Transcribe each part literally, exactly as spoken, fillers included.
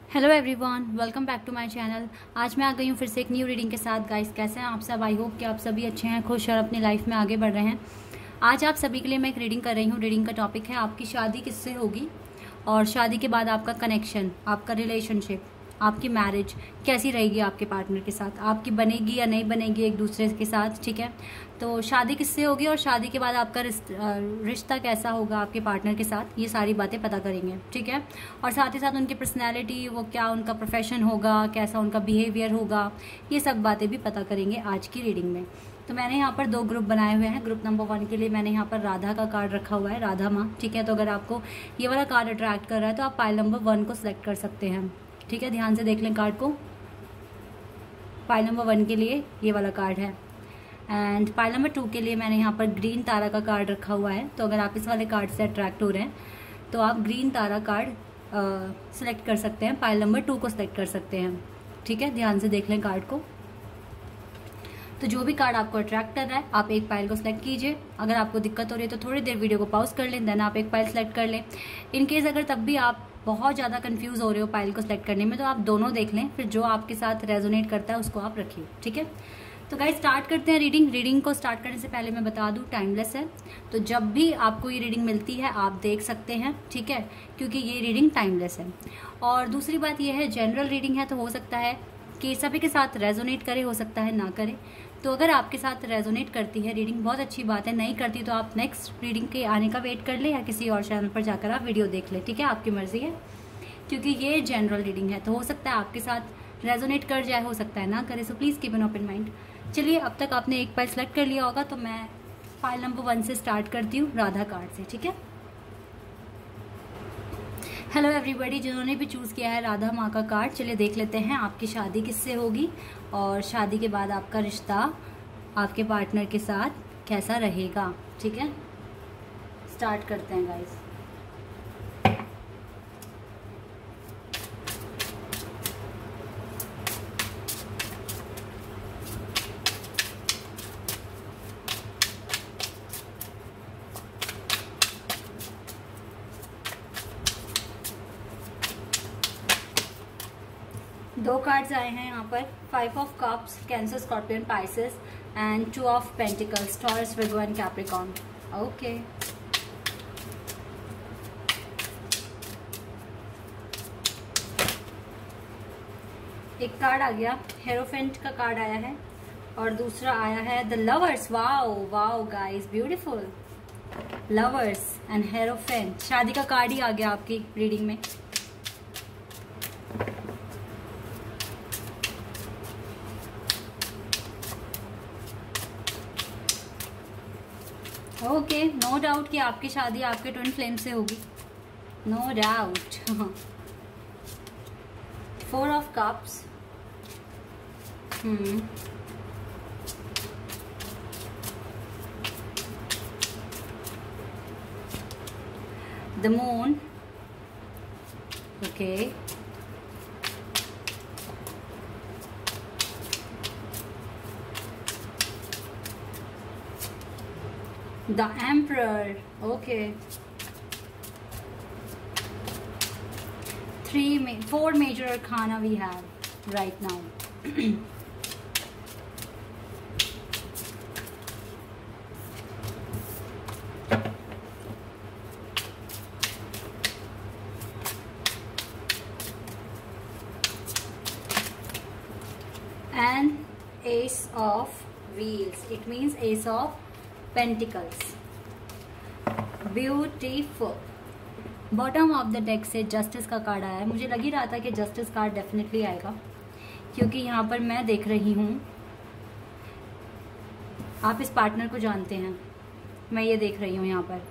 Hello everyone, welcome back to my channel. आज मैं आ गई हूँ फिर से एक न्यू रीडिंग के साथ। गाइस, कैसे हैं आप सब? आई होप कि आप सभी अच्छे हैं, खुश और अपनी लाइफ में आगे बढ़ रहे हैं। आज आप सभी के लिए मैं एक रीडिंग कर रही हूँ। रीडिंग का टॉपिक है आपकी शादी किससे होगी और शादी के बाद आपका कनेक्शन, आपका रिलेशनशिप, आपकी मैरिज कैसी रहेगी आपके पार्टनर के साथ, आपकी बनेगी या नहीं बनेगी एक दूसरे के साथ। ठीक है, तो शादी किससे होगी और शादी के बाद आपका रिश्ता कैसा होगा आपके पार्टनर के साथ, ये सारी बातें पता करेंगे। ठीक है, और साथ ही साथ उनकी पर्सनैलिटी, वो क्या उनका प्रोफेशन होगा, कैसा उनका बिहेवियर होगा, ये सब बातें भी पता करेंगे आज की रीडिंग में। तो मैंने यहाँ पर दो ग्रुप बनाए हुए हैं। ग्रुप नंबर वन के लिए मैंने यहाँ पर राधा का कार्ड रखा हुआ है, राधा माँ। ठीक है, तो अगर आपको ये वाला कार्ड अट्रैक्ट कर रहा है तो आप पाइल नंबर वन को सिलेक्ट कर सकते हैं। ठीक है, ध्यान से देख लें कार्ड को। पाइल नंबर वन के लिए ये वाला कार्ड है। एंड पाइल नंबर टू के लिए मैंने यहाँ पर ग्रीन तारा का कार्ड रखा हुआ है। तो अगर आप इस वाले कार्ड से अट्रैक्ट हो रहे हैं तो आप ग्रीन तारा कार्ड सिलेक्ट कर सकते हैं, पाइल नंबर टू को सिलेक्ट कर सकते हैं। ठीक है, ध्यान से देख लें कार्ड को। तो जो भी कार्ड आपको अट्रैक्ट कर रहा है आप एक पाइल को सिलेक्ट कीजिए। अगर आपको दिक्कत हो रही है तो थोड़ी देर वीडियो को पॉज कर लें, देन आप एक पाइल सेलेक्ट कर लें। इन केस अगर तब भी आप बहुत ज़्यादा कंफ्यूज हो रहे हो पाइल को सिलेक्ट करने में तो आप दोनों देख लें, फिर जो आपके साथ रेजोनेट करता है उसको आप रखिए। ठीक है, तो गाइस स्टार्ट करते हैं रीडिंग। रीडिंग को स्टार्ट करने से पहले मैं बता दूं टाइमलेस है, तो जब भी आपको ये रीडिंग मिलती है आप देख सकते हैं। ठीक है, क्योंकि ये रीडिंग टाइमलेस है। और दूसरी बात ये है, जनरल रीडिंग है तो हो सकता है कि सभी के साथ रेजोनेट करे, हो सकता है ना करे। तो अगर आपके साथ रेजोनेट करती है रीडिंग बहुत अच्छी बात है, नहीं करती तो आप नेक्स्ट रीडिंग के आने का वेट कर ले या किसी और चैनल पर जाकर आप वीडियो देख ले। ठीक है, आपकी मर्जी है, क्योंकि ये जनरल रीडिंग है तो हो सकता है आपके साथ रेजोनेट कर जाए, हो सकता है ना करे। So please keep an open mind. चलिए, अब तक आपने एक पाइल सेलेक्ट कर लिया होगा तो मैं पाइल नंबर वन से स्टार्ट करती हूँ, राधा कार्ड से। ठीक है, हेलो एवरीबॉडी, जिन्होंने भी चूज़ किया है राधा माँ का कार्ड, चलिए देख लेते हैं आपकी शादी किससे होगी और शादी के बाद आपका रिश्ता आपके पार्टनर के साथ कैसा रहेगा। ठीक है, स्टार्ट करते हैं गाइस। दो कार्ड्स आए हैं यहाँ पर, five of cups, Cancer, Scorpion, Pisces and two of pentacles, Taurus, Virgo and Capricorn. Okay, एक कार्ड आ गया, हेरोफेंट का कार्ड आया है और दूसरा आया है the lovers. Wow wow guys, beautiful. Lovers and hierophant, शादी का कार्ड ही आ गया आपकी रीडिंग में। ओके, नो डाउट कि आपकी शादी आपके ट्विन फ्लेम से होगी, no doubt. Four of cups, hmm the moon, okay, the emperor, okay, three ma four major arcana we have right now. And ace of wheels, it means ace of pentacles, beautiful. Bottom of the deck से justice का card आया है। मुझे लग ही रहा था कि justice card definitely आएगा, क्योंकि यहाँ पर मैं देख रही हूँ आप इस पार्टनर को जानते हैं, मैं ये देख रही हूँ यहाँ पर।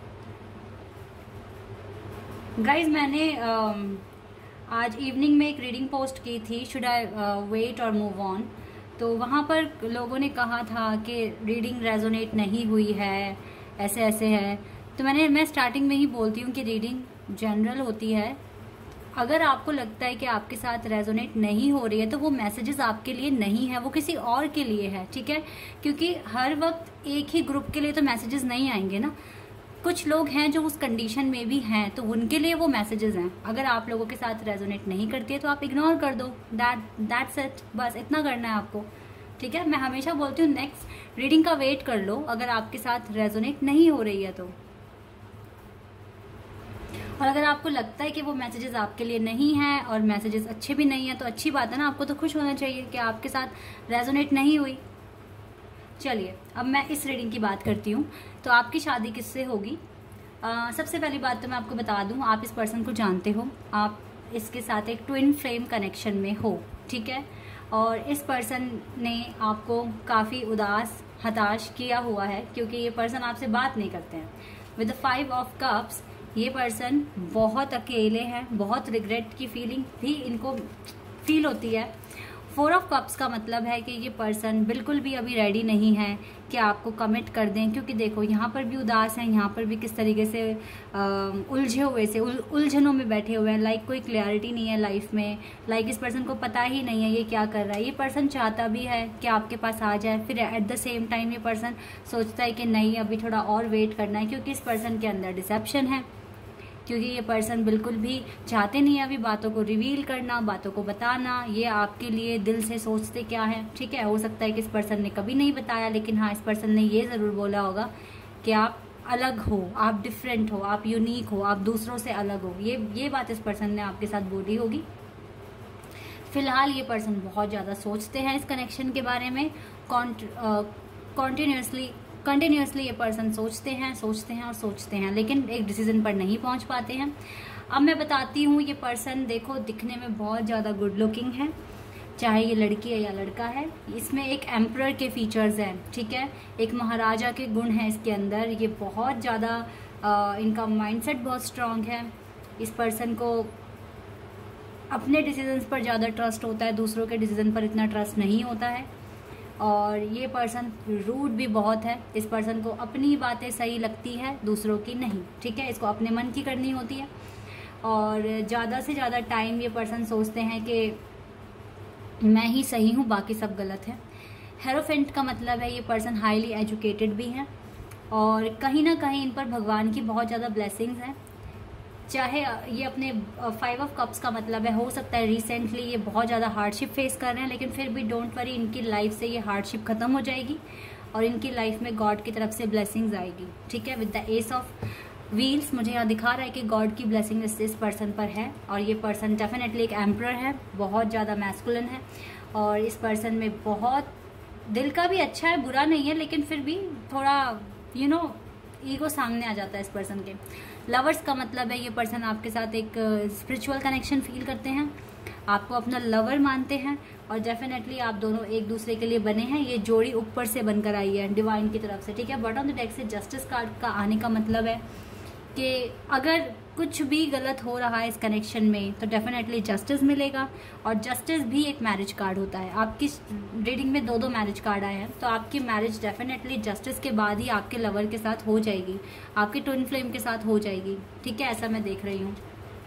गाइज, मैंने आज इवनिंग में एक रीडिंग पोस्ट की थी, शुड आई वेट और मूव ऑन, तो वहाँ पर लोगों ने कहा था कि रीडिंग रेजोनेट नहीं हुई है, ऐसे ऐसे है। तो मैंने मैं स्टार्टिंग में ही बोलती हूँ कि रीडिंग जनरल होती है। अगर आपको लगता है कि आपके साथ रेजोनेट नहीं हो रही है तो वो मैसेजेस आपके लिए नहीं है, वो किसी और के लिए है। ठीक है, क्योंकि हर वक्त एक ही ग्रुप के लिए तो मैसेजेस नहीं आएंगे ना। कुछ लोग हैं जो उस कंडीशन में भी हैं, तो उनके लिए वो मैसेजेस हैं। अगर आप लोगों के साथ रेजोनेट नहीं करती है तो आप इग्नोर कर दो, दैट दैट्स इट, बस इतना करना है आपको, ठीक है। मैं हमेशा बोलती हूँ नेक्स्ट रीडिंग का वेट कर लो अगर आपके साथ रेजोनेट नहीं हो रही है तो। और अगर आपको लगता है कि वो मैसेजेस आपके लिए नहीं है और मैसेजेस अच्छे भी नहीं है तो अच्छी बात है ना, आपको तो खुश होना चाहिए कि आपके साथ रेजोनेट नहीं हुई। चलिए अब मैं इस रीडिंग की बात करती हूँ। तो आपकी शादी किससे होगी? आ, सबसे पहली बात तो मैं आपको बता दूँ, आप इस पर्सन को जानते हो, आप इसके साथ एक ट्विन फ्लेम कनेक्शन में हो, ठीक है। और इस पर्सन ने आपको काफ़ी उदास हताश किया हुआ है क्योंकि ये पर्सन आपसे बात नहीं करते हैं। With the five of cups ये पर्सन बहुत अकेले हैं, बहुत रिग्रेट की फीलिंग भी इनको फील होती है। फोर ऑफ कप्स का मतलब है कि ये पर्सन बिल्कुल भी अभी रेडी नहीं है कि आपको कमिट कर दें, क्योंकि देखो यहाँ पर भी उदास हैं, यहाँ पर भी किस तरीके से उलझे हुए से उल, उलझनों में बैठे हुए हैं। लाइक कोई क्लैरिटी नहीं है लाइफ में, लाइक इस पर्सन को पता ही नहीं है ये क्या कर रहा है। ये पर्सन चाहता भी है कि आपके पास आ जाए, फिर एट द सेम टाइम ये पर्सन सोचता है कि नहीं अभी थोड़ा और वेट करना है, क्योंकि इस पर्सन के अंदर डिसेप्शन है, क्योंकि ये पर्सन बिल्कुल भी चाहते नहीं है अभी बातों को रिवील करना, बातों को बताना। ये आपके लिए दिल से सोचते क्या है, ठीक है। हो सकता है कि इस पर्सन ने कभी नहीं बताया, लेकिन हाँ इस पर्सन ने ये ज़रूर बोला होगा कि आप अलग हो, आप डिफरेंट हो, आप यूनिक हो, आप दूसरों से अलग हो। ये ये बात इस पर्सन ने आपके साथ बोली होगी। फिलहाल ये पर्सन बहुत ज़्यादा सोचते हैं इस कनेक्शन के बारे में, कॉन्टिन्यूसली कंटिन्यूसली ये पर्सन सोचते हैं सोचते हैं और सोचते हैं, लेकिन एक डिसीजन पर नहीं पहुंच पाते हैं। अब मैं बताती हूँ, ये पर्सन देखो दिखने में बहुत ज़्यादा गुड लुकिंग है, चाहे ये लड़की है या लड़का है। इसमें एक एम्परर के फीचर्स हैं, ठीक है, एक महाराजा के गुण हैं इसके अंदर। ये बहुत ज़्यादा इनका माइंडसेट बहुत स्ट्रांग है। इस पर्सन को अपने डिसीजंस पर ज़्यादा ट्रस्ट होता है, दूसरों के डिसीजन पर इतना ट्रस्ट नहीं होता है। और ये पर्सन रूड भी बहुत है। इस पर्सन को अपनी बातें सही लगती है, दूसरों की नहीं, ठीक है। इसको अपने मन की करनी होती है और ज़्यादा से ज़्यादा टाइम ये पर्सन सोचते हैं कि मैं ही सही हूँ, बाकी सब गलत है। हेरोफेंट का मतलब है ये पर्सन हाईली एजुकेटेड भी हैं और कहीं ना कहीं इन पर भगवान की बहुत ज़्यादा ब्लेसिंग्स हैं। चाहे ये अपने फाइव ऑफ कप्स का मतलब है, हो सकता है रिसेंटली ये बहुत ज़्यादा हार्डशिप फेस कर रहे हैं, लेकिन फिर भी डोंट वरी, इनकी लाइफ से ये हार्डशिप खत्म हो जाएगी और इनकी लाइफ में गॉड की तरफ से ब्लेसिंग्स आएगी, ठीक है। With the ace of wheels मुझे यहाँ दिखा रहा है कि गॉड की ब्लेसिंग इस, इस पर्सन पर है और ये पर्सन डेफिनेटली एक एम्परर है, बहुत ज़्यादा मैस्कुलिन है और इस पर्सन में बहुत दिल का भी अच्छा है, बुरा नहीं है, लेकिन फिर भी थोड़ा यू नो ईगो सामने आ जाता है इस पर्सन के। लवर्स का मतलब है ये पर्सन आपके साथ एक स्पिरिचुअल कनेक्शन फील करते हैं, आपको अपना लवर मानते हैं और डेफिनेटली आप दोनों एक दूसरे के लिए बने हैं। ये जोड़ी ऊपर से बनकर आई है डिवाइन की तरफ से, ठीक है। बॉटम ऑफ द डेक से जस्टिस कार्ड का आने का मतलब है कि अगर कुछ भी गलत हो रहा है इस कनेक्शन में तो डेफिनेटली जस्टिस मिलेगा और जस्टिस भी एक मैरिज कार्ड होता है। आपकी रीडिंग में दो दो मैरिज कार्ड आए हैं, तो आपकी मैरिज डेफिनेटली जस्टिस के बाद ही आपके लवर के साथ हो जाएगी, आपके ट्विन फ्लेम के साथ हो जाएगी, ठीक है। ऐसा मैं देख रही हूँ,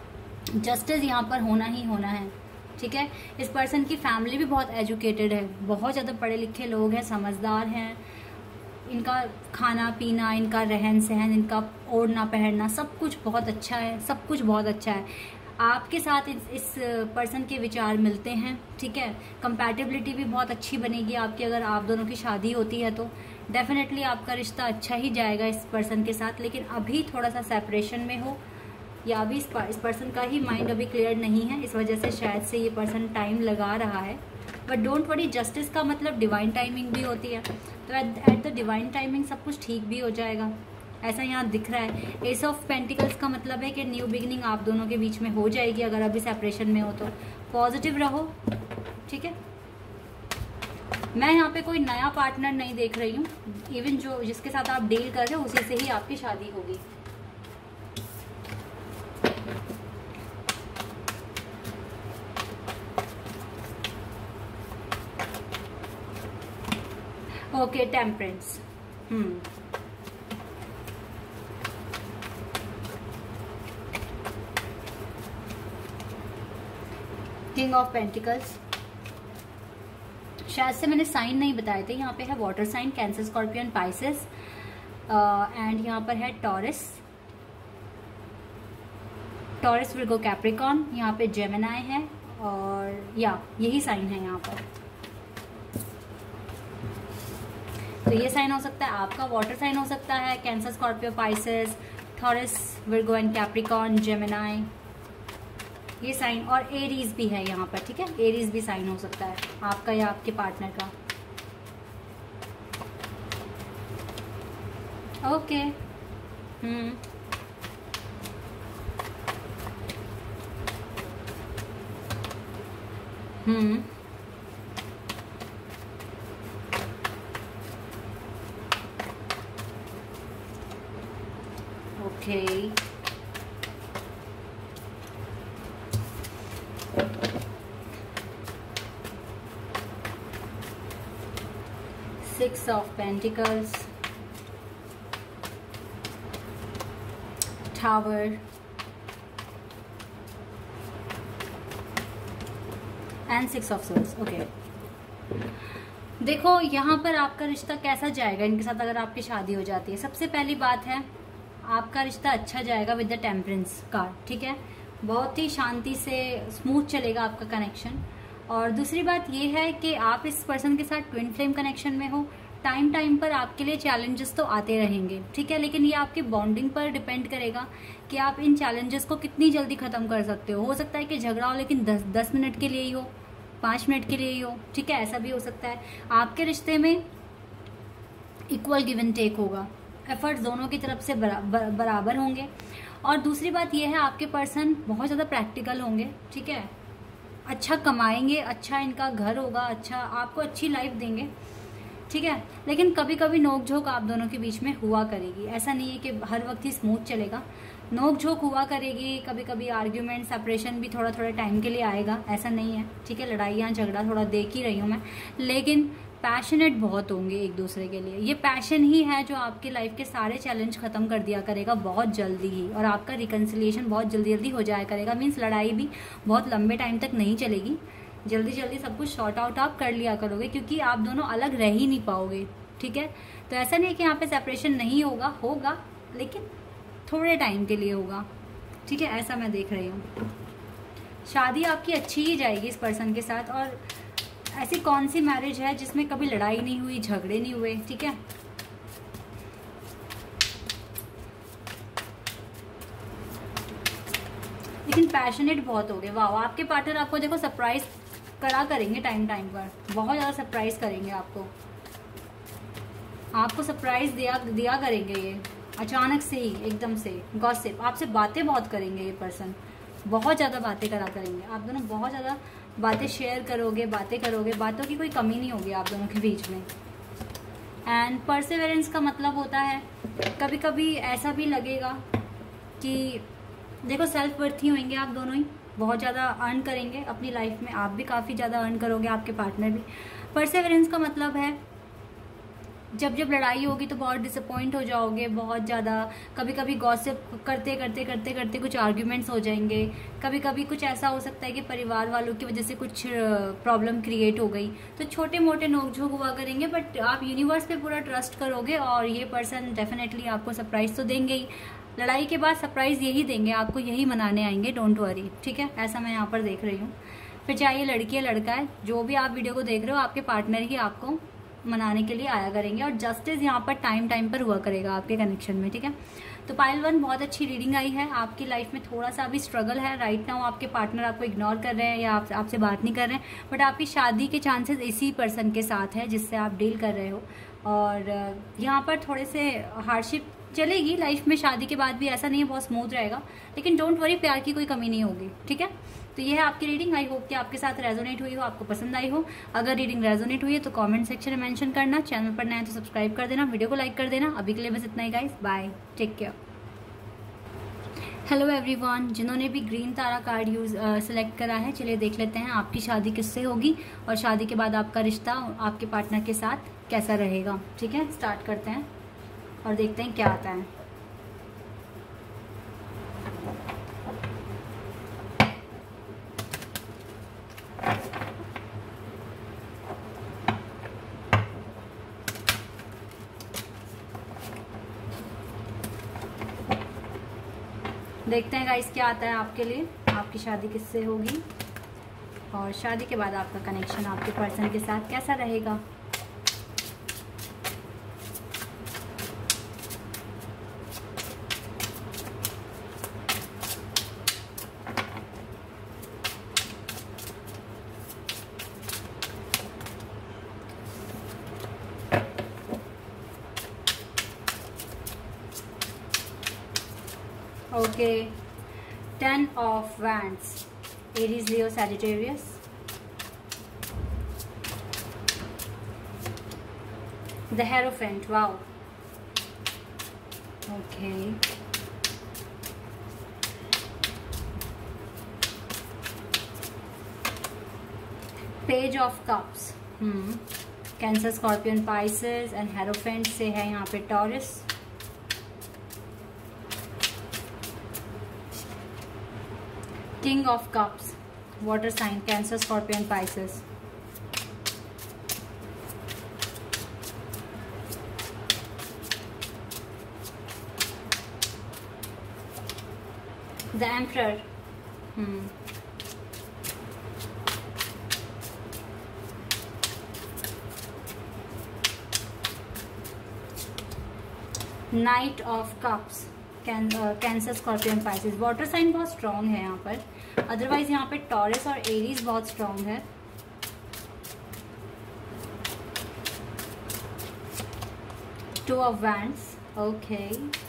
जस्टिस यहाँ पर होना ही होना है, ठीक है। इस पर्सन की फैमिली भी बहुत एजुकेटेड है, बहुत ज़्यादा पढ़े लिखे लोग हैं, समझदार हैं। इनका खाना पीना, इनका रहन सहन, इनका ओढ़ना पहनना सब कुछ बहुत अच्छा है, सब कुछ बहुत अच्छा है। आपके साथ इस, इस पर्सन के विचार मिलते हैं, ठीक है। कंपैटिबिलिटी भी बहुत अच्छी बनेगी आपकी, अगर आप दोनों की शादी होती है तो डेफिनेटली आपका रिश्ता अच्छा ही जाएगा इस पर्सन के साथ। लेकिन अभी थोड़ा सा सेपरेशन में हो या अभी इस, इस पर्सन का ही माइंड अभी क्लियर नहीं है, इस वजह से शायद से ये पर्सन टाइम लगा रहा है। बट डोंट वरी, जस्टिस का मतलब डिवाइन टाइमिंग भी होती है, तो एट द डिवाइन टाइमिंग सब कुछ ठीक भी हो जाएगा, ऐसा यहाँ दिख रहा है। एस ऑफ पेंटिकल्स का मतलब है कि न्यू बिगिनिंग आप दोनों के बीच में हो जाएगी अगर अभी सेपरेशन में हो तो। पॉजिटिव रहो, ठीक है। मैं यहाँ पे कोई नया पार्टनर नहीं देख रही हूँ, इवन जो जिसके साथ आप डील कर रहे हो उसी से ही आपकी शादी होगी। Okay, temperance, hmm king of pentacles, शायद से मैंने साइन नहीं बताए थे, यहाँ पे है water sign, Cancer, Scorpion, Pisces. And यहाँ पर है टॉरस, टॉरस विर्गो कैप्रिकॉन, यहाँ पे जेमिनाई है और या यही साइन है यहाँ पर। तो ये साइन हो सकता है आपका, वाटर साइन हो सकता है Cancer, Scorpio, Pisces, Taurus, Virgo and Capricorn, Gemini, ये साइन, और एरीज भी है यहाँ पर, ठीक है, एरीज भी साइन हो सकता है आपका या आपके पार्टनर का। Okay hmm hmm okay six of pentacles, tower and six of swords. Okay, देखो यहाँ पर आपका रिश्ता कैसा जाएगा इनके साथ अगर आपकी शादी हो जाती है। सबसे पहली बात है आपका रिश्ता अच्छा जाएगा विद द टेम्परेंस कार्ड, ठीक है, बहुत ही शांति से स्मूथ चलेगा आपका कनेक्शन। और दूसरी बात ये है कि आप इस पर्सन के साथ ट्विन फ्लेम कनेक्शन में हो, टाइम टाइम पर आपके लिए चैलेंजेस तो आते रहेंगे, ठीक है, लेकिन ये आपकी बॉन्डिंग पर डिपेंड करेगा कि आप इन चैलेंजेस को कितनी जल्दी खत्म कर सकते हो। हो सकता है कि झगड़ा हो लेकिन दस दस मिनट के लिए ही हो, पाँच मिनट के लिए ही हो, ठीक है, ऐसा भी हो सकता है। आपके रिश्ते में इक्वल गिव एंड टेक होगा, एफर्ट्स दोनों की तरफ से बरा, बर, बराबर होंगे। और दूसरी बात यह है आपके पर्सन बहुत ज़्यादा प्रैक्टिकल होंगे, ठीक है, अच्छा कमाएंगे, अच्छा इनका घर होगा, अच्छा आपको अच्छी लाइफ देंगे, ठीक है, लेकिन कभी कभी नोक झोंक आप दोनों के बीच में हुआ करेगी। ऐसा नहीं है कि हर वक्त ही स्मूथ चलेगा, नोक झोंक हुआ करेगी, कभी कभी आर्ग्यूमेंट, सेपरेशन भी थोड़ा थोड़ा टाइम के लिए आएगा, ऐसा नहीं है, ठीक है, लड़ाइयाँ झगड़ा थोड़ा देख ही रही हूँ मैं, लेकिन पैशनेट बहुत होंगे एक दूसरे के लिए। ये पैशन ही है जो आपकी लाइफ के सारे चैलेंज खत्म कर दिया करेगा बहुत जल्दी ही, और आपका रिकन्सिलिएशन बहुत जल्दी जल्दी हो जाया करेगा। मीन्स लड़ाई भी बहुत लंबे टाइम तक नहीं चलेगी, जल्दी जल्दी सब कुछ शॉर्ट आउट आप कर लिया करोगे, क्योंकि आप दोनों अलग रह ही नहीं पाओगे, ठीक है। तो ऐसा नहीं है कि यहाँ पे सेपरेशन नहीं होगा, होगा लेकिन थोड़े टाइम के लिए होगा, ठीक है, ऐसा मैं देख रही हूँ। शादी आपकी अच्छी ही जाएगी इस पर्सन के साथ। और ऐसी कौन सी मैरिज है जिसमें कभी लड़ाई नहीं हुई, झगड़े नहीं हुए, ठीक है। लेकिन पैशनेट बहुत हो गए, वाह, आपके पार्टनर आपको देखो सरप्राइज करा करेंगे, टाइम टाइम पर बहुत ज़्यादा सरप्राइज करेंगे आपको, आपको सरप्राइज दिया दिया करेंगे ये अचानक से ही, एकदम से। गॉसिप, आपसे बातें बहुत करेंगे ये पर्सन, बहुत ज़्यादा बातें करा करेंगे, आप दोनों बहुत ज़्यादा बातें शेयर करोगे, बातें करोगे, बातों की कोई कमी नहीं होगी आप दोनों के बीच में। एंड परसेवरेंस का मतलब होता है कभी कभी ऐसा भी लगेगा कि देखो सेल्फ वर्थ ही होंगे आप दोनों ही, बहुत ज़्यादा अर्न करेंगे अपनी लाइफ में, आप भी काफ़ी ज़्यादा अर्न करोगे, आपके पार्टनर भी। परसेवरेंस का मतलब है जब जब लड़ाई होगी तो बहुत डिसअपॉइंट हो जाओगे, बहुत ज़्यादा, कभी कभी गॉसिप करते करते करते करते कुछ आर्ग्यूमेंट्स हो जाएंगे, कभी कभी कुछ ऐसा हो सकता है कि परिवार वालों की वजह से कुछ प्रॉब्लम क्रिएट हो गई, तो छोटे मोटे नोकझोंक हुआ करेंगे, बट आप यूनिवर्स पे पूरा ट्रस्ट करोगे और ये पर्सन डेफिनेटली आपको सरप्राइज तो देंगे ही। लड़ाई के बाद सरप्राइज यही देंगे आपको, यही मनाने आएंगे, डोंट वरी, ठीक है, ऐसा मैं यहाँ पर देख रही हूँ। फिर चाहे लड़की या लड़का है, जो भी आप वीडियो को देख रहे हो, आपके पार्टनर ही आपको मनाने के लिए आया करेंगे, और जस्टिस यहाँ पर टाइम टाइम पर हुआ करेगा आपके कनेक्शन में, ठीक है। तो पाइल वन बहुत अच्छी रीडिंग आई है। आपकी लाइफ में थोड़ा सा अभी स्ट्रगल है राइट नाउ, आपके पार्टनर आपको इग्नोर कर रहे हैं या आप, आपसे बात नहीं कर रहे हैं, बट आपकी शादी के चांसेस इसी पर्सन के साथ है जिससे आप डील कर रहे हो। और यहाँ पर थोड़े से हार्डशिप चलेगी लाइफ में, शादी के बाद भी ऐसा नहीं है बहुत स्मूथ रहेगा, लेकिन डोंट वरी, प्यार की कोई कमी नहीं होगी, ठीक है। तो ये है आपकी रीडिंग, आई होप कि आपके साथ रेजोनेट हुई हो, आपको पसंद आई हो। अगर रीडिंग रेजोनेट हुई है तो कमेंट सेक्शन में मेंशन करना, चैनल पर नया है तो सब्सक्राइब कर देना, वीडियो को लाइक कर देना। अभी के लिए बस इतना ही guys, bye, take care. Hello everyone, जिन्होंने भी green Tara card use select करा है, चलिए देख लेते हैं आपकी शादी किससे होगी और शादी के बाद आपका रिश्ता आपके पार्टनर के साथ कैसा रहेगा, ठीक है। स्टार्ट करते हैं और देखते हैं क्या आता है। देखते हैं गाइस क्या आता है आपके लिए, आपकी शादी किससे होगी और शादी के बाद आपका कनेक्शन आपके पर्सन के साथ कैसा रहेगा। Okay, ten of Wands, Aries, Leo, Sagittarius. The Hierophant, wow. Okay. Page of Cups, hmm. Cancer, Scorpion, Pisces and Hierophant से है यहाँ पे Taurus. King of Cups, water sign, Cancer, Scorpion, Pisces. The Emperor, hmm. Knight of Cups, Cancer, Scorpion, Pisces. Water sign बहुत strong है यहाँ पर, otherwise यहाँ पे टॉरस और एरीज बहुत स्ट्रॉन्ग है. Two of wands, okay.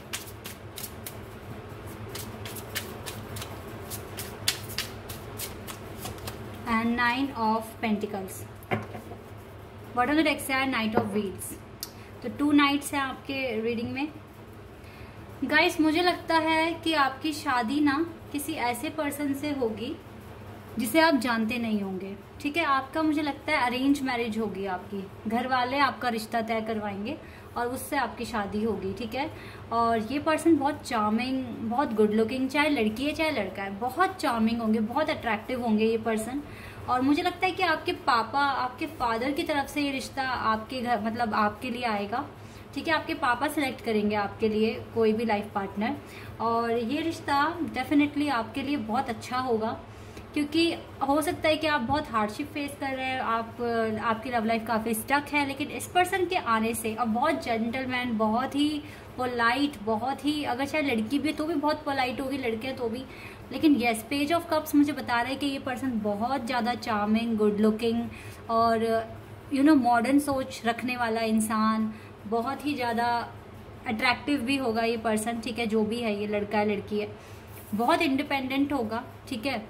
And nine of pentacles. What are the decks are knight of wheels. तो टू नाइट्स है आपके रीडिंग में. गाइस मुझे लगता है कि आपकी शादी ना किसी ऐसे पर्सन से होगी जिसे आप जानते नहीं होंगे. ठीक है, आपका मुझे लगता है अरेंज मैरिज होगी आपकी. घर वाले आपका रिश्ता तय करवाएंगे और उससे आपकी शादी होगी. ठीक है, और ये पर्सन बहुत चार्मिंग, बहुत गुड लुकिंग, चाहे लड़की है चाहे लड़का है, बहुत चार्मिंग होंगे, बहुत अट्रैक्टिव होंगे ये पर्सन. और मुझे लगता है कि आपके पापा, आपके फादर की तरफ से ये रिश्ता आपके घर, मतलब आपके लिए आएगा. ठीक है, आपके पापा सेलेक्ट करेंगे आपके लिए कोई भी लाइफ पार्टनर, और ये रिश्ता डेफिनेटली आपके लिए बहुत अच्छा होगा. क्योंकि हो सकता है कि आप बहुत हार्डशिप फेस कर रहे हैं, आप आपकी लव लाइफ काफ़ी स्टक है, लेकिन इस पर्सन के आने से अब बहुत जेंटलमैन, बहुत ही पोलाइट, बहुत ही, अगर चाहे लड़की भी है तो भी बहुत पोलाइट होगी, लड़के हैं तो भी. लेकिन येस, पेज ऑफ कप्स मुझे बता रहा है कि ये पर्सन बहुत ज़्यादा चार्मिंग, गुड लुकिंग और यू नो मॉडर्न सोच रखने वाला इंसान, बहुत ही ज़्यादा अट्रैक्टिव भी होगा ये पर्सन. ठीक है, जो भी है, ये लड़का है लड़की है, बहुत इंडिपेंडेंट होगा. ठीक है,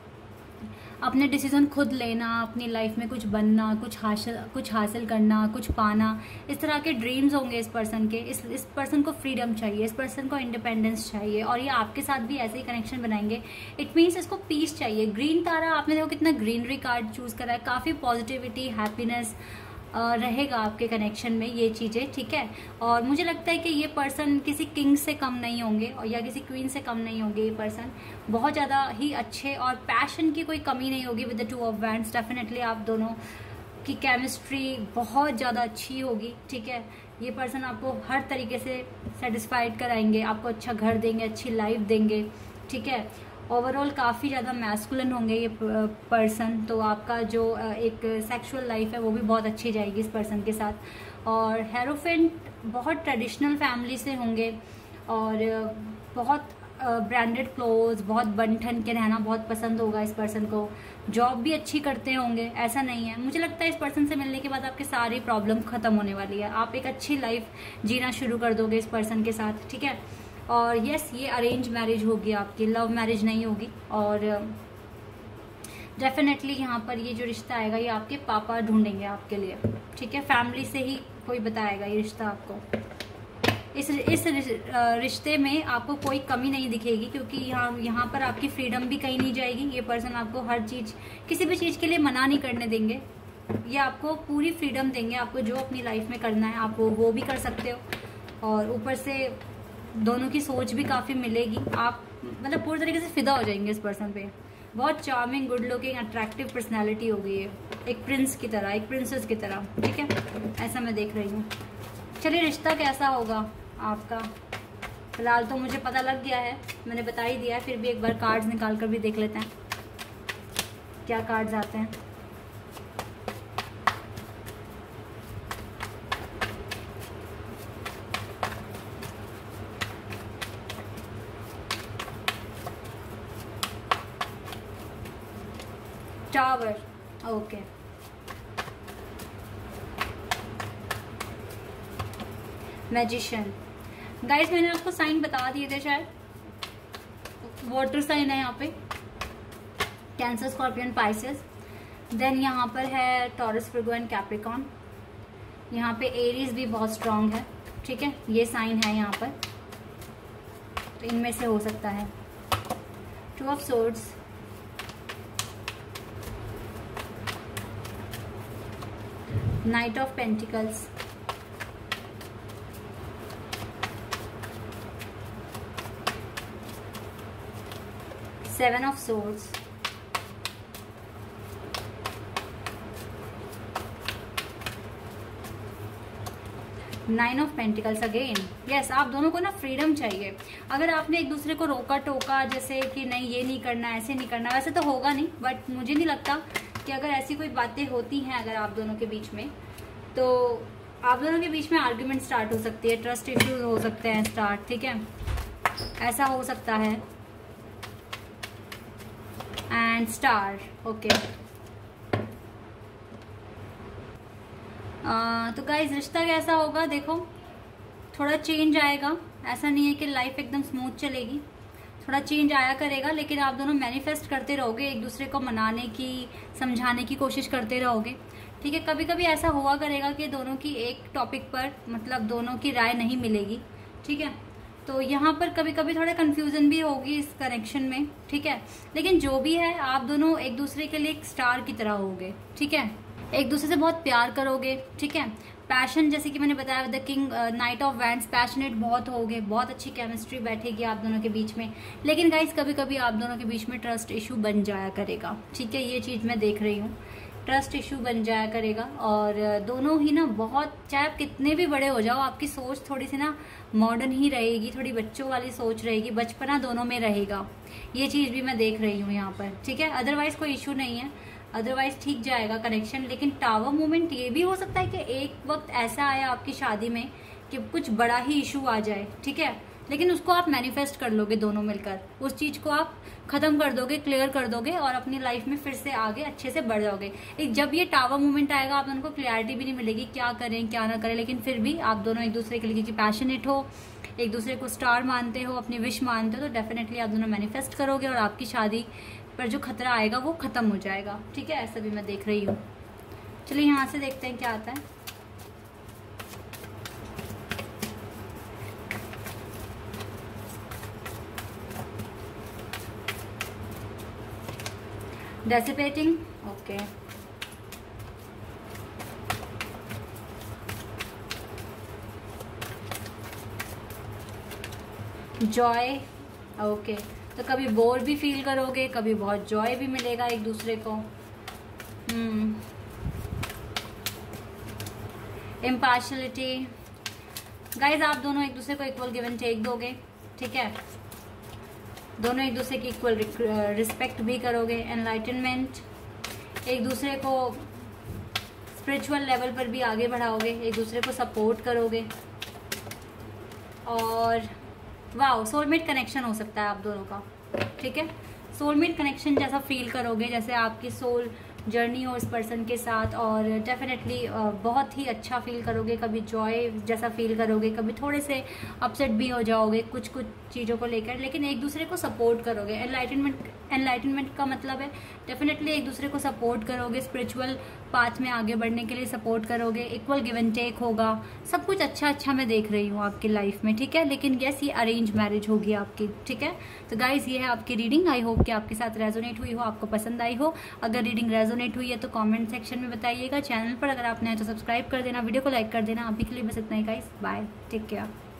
अपने डिसीजन खुद लेना, अपनी लाइफ में कुछ बनना, कुछ हासिल कुछ हासिल करना, कुछ पाना, इस तरह के ड्रीम्स होंगे इस पर्सन के. इस इस पर्सन को फ्रीडम चाहिए, इस पर्सन को इंडिपेंडेंस चाहिए, और ये आपके साथ भी ऐसे ही कनेक्शन बनाएंगे. इट मीन्स इसको पीस चाहिए. ग्रीन तारा, आपने देखो कितना ग्रीनरी कार्ड चूज करा है. काफ़ी पॉजिटिविटी, हैप्पीनेस रहेगा आपके कनेक्शन में, ये चीज़ें. ठीक है, और मुझे लगता है कि ये पर्सन किसी किंग से कम नहीं होंगे और या किसी क्वीन से कम नहीं होंगे. ये पर्सन बहुत ज़्यादा ही अच्छे, और पैशन की कोई कमी नहीं होगी with the two of wands. Definitely आप दोनों की केमिस्ट्री बहुत ज़्यादा अच्छी होगी. ठीक है, ये पर्सन आपको हर तरीके से सेटिस्फाइड कराएंगे, आपको अच्छा घर देंगे, अच्छी लाइफ देंगे. ठीक है, ओवरऑल काफ़ी ज़्यादा मैस्कुलिन होंगे ये पर्सन. तो आपका जो एक सेक्सुअल लाइफ है वो भी बहुत अच्छी जाएगी इस पर्सन के साथ. और हेरोफेंट बहुत ट्रेडिशनल फैमिली से होंगे और बहुत ब्रांडेड क्लोथ्स, बहुत बन ठन के रहना बहुत पसंद होगा इस पर्सन को. जॉब भी अच्छी करते होंगे, ऐसा नहीं है. मुझे लगता है इस पर्सन से मिलने के बाद आपकी सारी प्रॉब्लम खत्म होने वाली है. आप एक अच्छी लाइफ जीना शुरू कर दोगे इस पर्सन के साथ. ठीक है, और यस, ये अरेंज मैरिज होगी आपकी, लव मैरिज नहीं होगी. और डेफिनेटली यहाँ पर ये जो रिश्ता आएगा ये आपके पापा ढूंढेंगे आपके लिए. ठीक है, फैमिली से ही कोई बताएगा ये रिश्ता आपको. इस इस रिश्ते में आपको कोई कमी नहीं दिखेगी, क्योंकि यहाँ यहाँ पर आपकी फ्रीडम भी कहीं नहीं जाएगी. ये पर्सन आपको हर चीज़, किसी भी चीज़ के लिए मना नहीं करने देंगे. ये आपको पूरी फ्रीडम देंगे. आपको जो अपनी लाइफ में करना है आप वो वो भी कर सकते हो. और ऊपर से दोनों की सोच भी काफ़ी मिलेगी. आप मतलब पूरी तरीके से फिदा हो जाएंगे इस पर्सन पे. बहुत charming, good looking, attractive personality हो गई है, एक प्रिंस की तरह, एक प्रिंसेस की तरह. ठीक है, ऐसा मैं देख रही हूँ. चलिए, रिश्ता कैसा होगा आपका, फिलहाल तो मुझे पता लग गया है, मैंने बता ही दिया है, फिर भी एक बार कार्ड्स निकाल कर भी देख लेते हैं क्या कार्ड्स आते हैं। Tower, okay. मैजिशियन, गाइस मैंने आपको साइन बता दिए थे शायद, वाटर साइन है यहाँ पे, कैंसर, स्कॉर्पियन, पाइसेस। देन यहाँ पर है टॉरस, वर्गो एंड कैप्रिकॉर्न। यहाँ पे एरीज भी बहुत स्ट्रांग है, ठीक है, ये साइन है यहाँ पर, तो इनमें से हो सकता है। Two of swords, knight of pentacles, seven of swords, nine of pentacles again. Yes, आप दोनों को ना फ्रीडम चाहिए। अगर आपने एक दूसरे को रोका टोका, जैसे कि नहीं ये नहीं करना, ऐसे नहीं करना, वैसे तो होगा नहीं, बट मुझे नहीं लगता कि अगर ऐसी कोई बातें होती हैं अगर आप दोनों के बीच में, तो आप दोनों के बीच में आर्ग्यूमेंट स्टार्ट हो सकती है, ट्रस्ट इश्यूज हो सकते हैं स्टार्ट, ठीक है, ऐसा हो सकता है। And star, okay. तो गाइज रिश्ता कैसा होगा, देखो थोड़ा चेंज आएगा, ऐसा नहीं है कि लाइफ एकदम स्मूथ चलेगी, थोड़ा चेंज आया करेगा, लेकिन आप दोनों मैनिफेस्ट करते रहोगे, एक दूसरे को मनाने की, समझाने की कोशिश करते रहोगे, ठीक है। कभी कभी ऐसा हुआ करेगा कि दोनों की एक टॉपिक पर मतलब दोनों की राय नहीं मिलेगी, ठीक है, तो यहाँ पर कभी कभी थोड़ा कंफ्यूजन भी होगी इस कनेक्शन में, ठीक है, लेकिन जो भी है आप दोनों एक दूसरे के लिए एक स्टार की तरह होगे, ठीक है, एक दूसरे से बहुत प्यार करोगे, ठीक है। पैशन, जैसे कि मैंने बताया the king, knight of wands, passionate बहुत होगे, बहुत अच्छी केमिस्ट्री बैठेगी आप दोनों के बीच में, लेकिन गाइस कभी कभी आप दोनों के बीच में ट्रस्ट इशू बन जाया करेगा, ठीक है, ये चीज मैं देख रही हूँ, ट्रस्ट इशू बन जाया करेगा। और दोनों ही ना बहुत, चाहे आप कितने भी बड़े हो जाओ, आपकी सोच थोड़ी सी ना मॉडर्न ही रहेगी, थोड़ी बच्चों वाली सोच रहेगी, बचपना दोनों में रहेगा, ये चीज भी मैं देख रही हूँ यहाँ पर, ठीक है। अदरवाइज कोई इशू नहीं है, अदरवाइज ठीक जाएगा कनेक्शन। लेकिन टावर मूवमेंट ये भी हो सकता है कि एक वक्त ऐसा आए आपकी शादी में कि कुछ बड़ा ही इशू आ जाए, ठीक है, लेकिन उसको आप मैनिफेस्ट कर लोगे दोनों मिलकर, उस चीज को आप खत्म कर दोगे, क्लियर कर दोगे और अपनी लाइफ में फिर से आगे अच्छे से बढ़ जाओगे। एक जब ये टावर मूवमेंट आएगा आप दोनों को क्लियरिटी भी नहीं मिलेगी क्या करें क्या ना करें, लेकिन फिर भी आप दोनों एक दूसरे के लिए क्योंकि पैशनेट हो, एक दूसरे को स्टार मानते हो, अपनी विश मानते हो, तो डेफिनेटली आप दोनों मैनिफेस्ट करोगे और आपकी शादी पर जो खतरा आएगा वो खत्म हो जाएगा, ठीक है, ऐसा भी मैं देख रही हूँ। चलिए यहाँ से देखते हैं क्या आता है। डेसिपेटिंग, ओके, जॉय, ओके, तो कभी बोर भी फील करोगे, कभी बहुत जॉय भी मिलेगा एक दूसरे को। हम्म इम्पार्शलिटी, गाइज आप दोनों एक दूसरे को इक्वल गिव एंड टेक दोगे, ठीक है, दोनों एक दूसरे की इक्वल रिस्पेक्ट भी करोगे। एनलाइटनमेंट, एक दूसरे को स्पिरिचुअल लेवल पर भी आगे बढ़ाओगे, एक दूसरे को सपोर्ट करोगे। और वाओ, सोलमेट कनेक्शन हो सकता है आप दोनों का, ठीक है, सोलमेट कनेक्शन जैसा फील करोगे जैसे आपकी सोल जर्नी हो इस पर्सन के साथ, और डेफिनेटली बहुत ही अच्छा फील करोगे, कभी जॉय जैसा फील करोगे, कभी थोड़े से अपसेट भी हो जाओगे कुछ कुछ चीज़ों को लेकर, लेकिन एक दूसरे को सपोर्ट करोगे। एनलाइटनमेंट, एनलाइटनमेंट का मतलब है डेफिनेटली एक दूसरे को सपोर्ट करोगे, स्पिरिचुअल पाथ में आगे बढ़ने के लिए सपोर्ट करोगे, इक्वल गिव एंड टेक होगा, सब कुछ अच्छा अच्छा मैं देख रही हूँ आपकी लाइफ में, ठीक है। लेकिन यस, ये अरेंज मैरिज होगी आपकी, ठीक है। तो गाइज ये है आपकी रीडिंग, आई होप कि आपके साथ रेजोनेट हुई हो, आपको पसंद आई हो। अगर रीडिंग रेजोनेट हुई है तो कमेंट सेक्शन में बताइएगा। चैनल पर अगर आप नए तो सब्सक्राइब कर देना, वीडियो को लाइक कर देना। अभी के लिए बस इतना ही गाइज, बाय, टेक केयर।